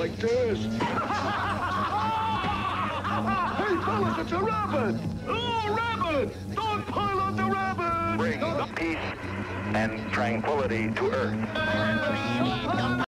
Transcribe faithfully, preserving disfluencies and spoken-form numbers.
like this. Hey, fellas, it's a rabbit! Oh, rabbit! Don't pile on the rabbit! Bring peace and tranquility to Earth.